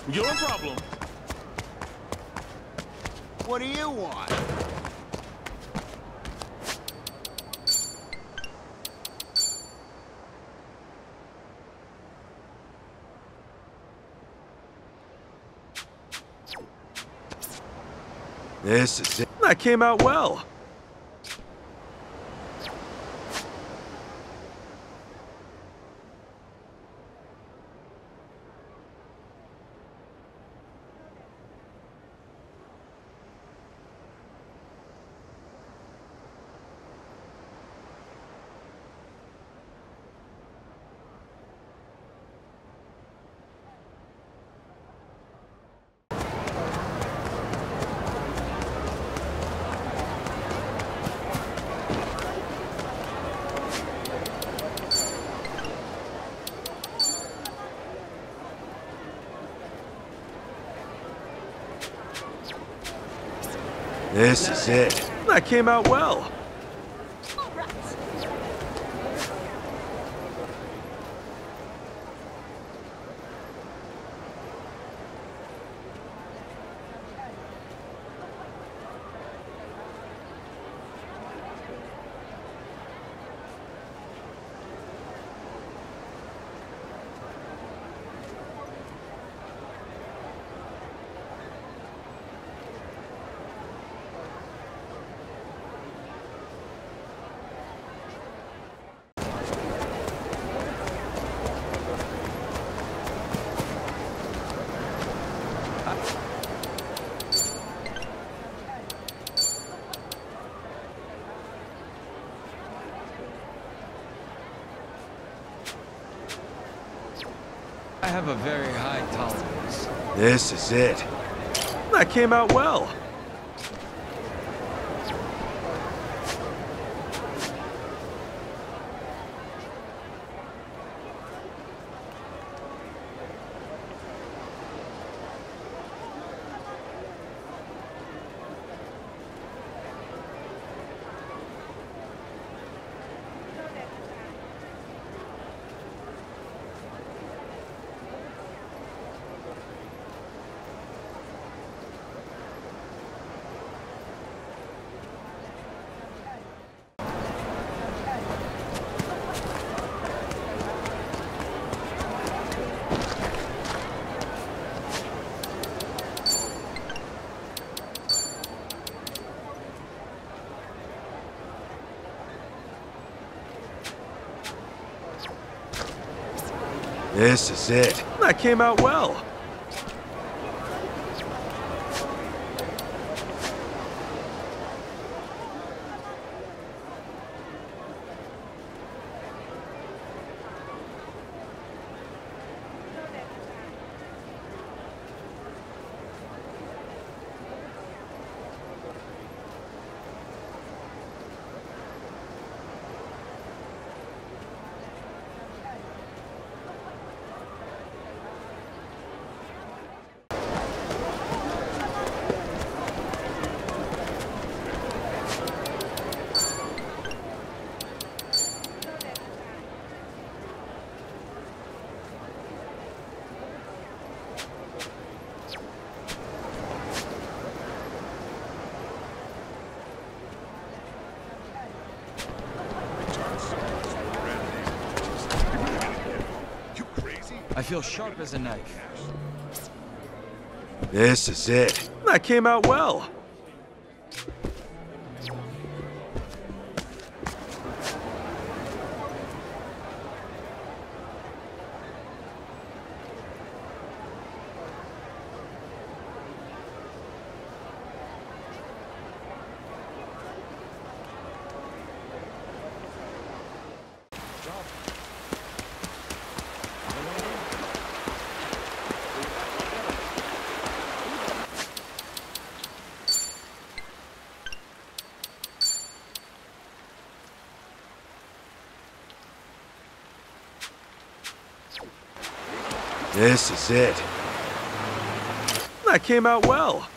Your problem. What do you want? This is it. That came out well. This is it. That came out well. I have a very high tolerance. This is it. That came out well. This is it. That came out well. I feel sharp as a knife. This is it. That came out well. This is it. That came out well.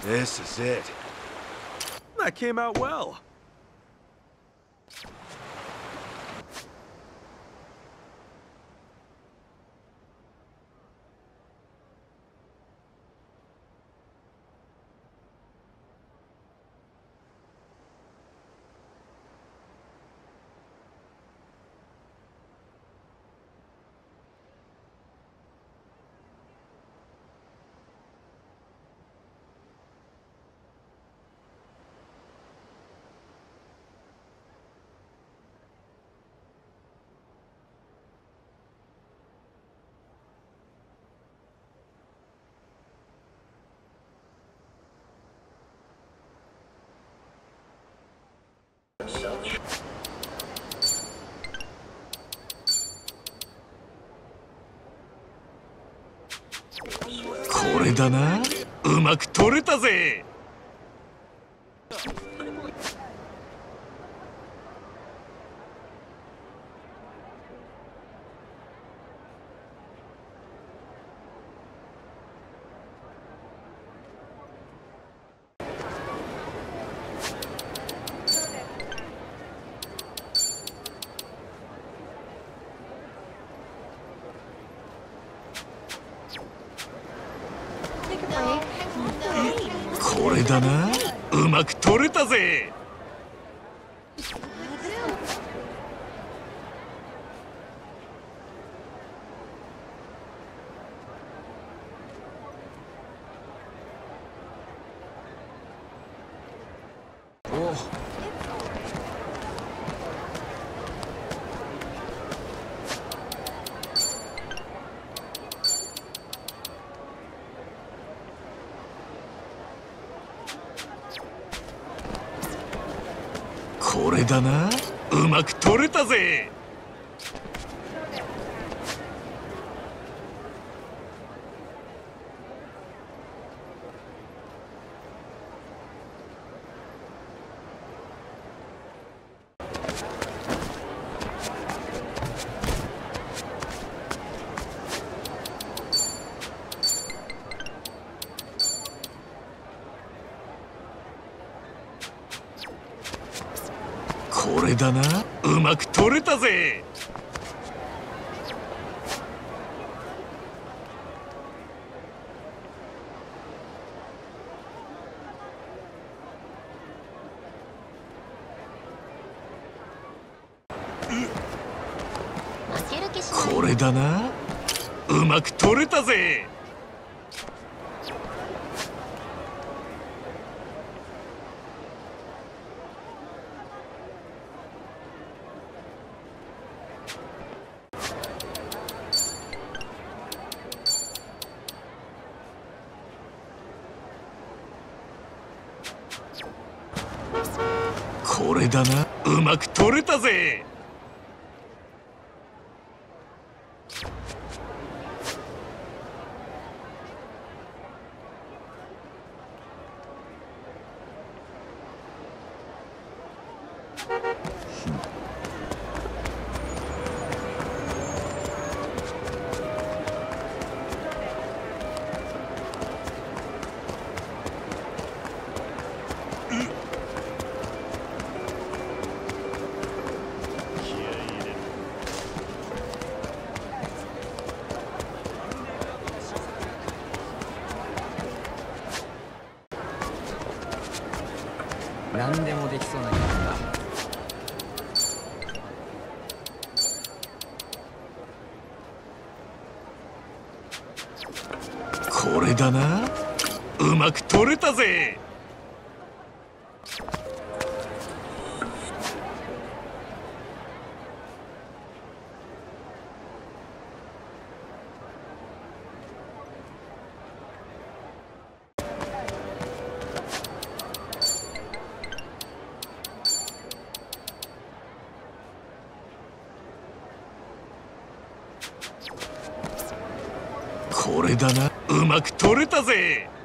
This is it. That came out well. これだな。うまく取れたぜ。これだな。うまく取れたぜ。これだな。うまく取れたぜ。これだな。うまく取れたぜ。これだな。うまく取れたぜ。これだな。うまく取れたぜ。 何でもできそうな気分だ。 これだな。うまく取れたぜ。これだな。うまく取れたぜ。